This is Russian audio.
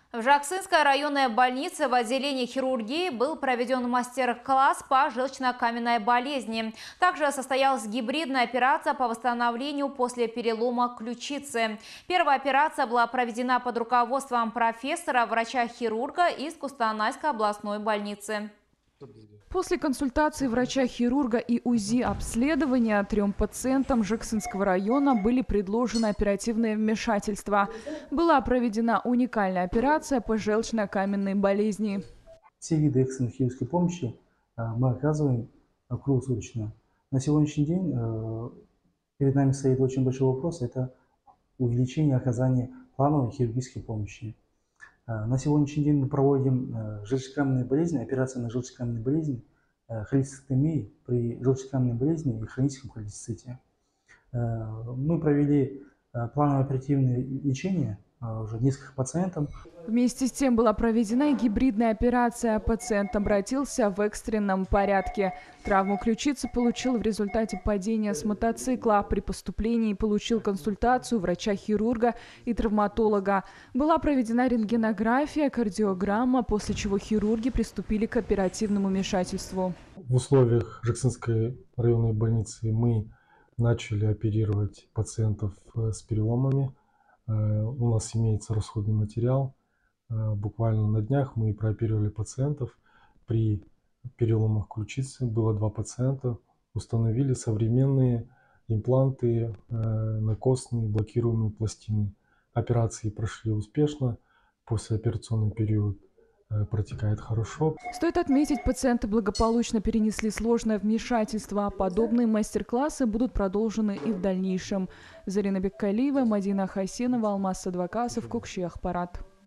В Жаксынской районной больнице в отделении хирургии был проведен мастер-класс по желчно-каменной болезни. Также состоялась гибридная операция по восстановлению после перелома ключицы. Первая операция была проведена под руководством профессора, врача-хирурга из Кустанайской областной больницы. После консультации врача-хирурга и УЗИ обследования 3 пациентам Жаксынского района были предложены оперативные вмешательства. Была проведена уникальная операция по желчно-каменной болезни. Все виды экстренной хирургической помощи мы оказываем круглосуточно. На сегодняшний день перед нами стоит очень большой вопрос – это увеличение оказания плановой хирургической помощи. На сегодняшний день мы проводим желчекаменные болезни, операции на желчекаменные болезни, холецистектомии при желчекаменной болезни и хроническом холецистите. Мы провели плановое оперативное лечение уже нескольких пациентам. Вместе с тем была проведена и гибридная операция. Пациент обратился в экстренном порядке. Травму ключицы получил в результате падения с мотоцикла. При поступлении получил консультацию врача-хирурга и травматолога. Была проведена рентгенография, кардиограмма, после чего хирурги приступили к оперативному вмешательству. В условиях Жаксынской районной больницы мы начали оперировать пациентов с переломами. У нас имеется расходный материал. Буквально на днях мы прооперировали пациентов. При переломах ключицы было 2 пациента. Установили современные импланты на костные блокируемые пластины. Операции прошли успешно. Послеоперационный период протекает хорошо. Стоит отметить, пациенты благополучно перенесли сложное вмешательство. Подобные мастер-классы будут продолжены и в дальнейшем. Зарина Беккалиева, Мадина Хасенова, Алмаз Садвакасов, Кукши Ахпарат.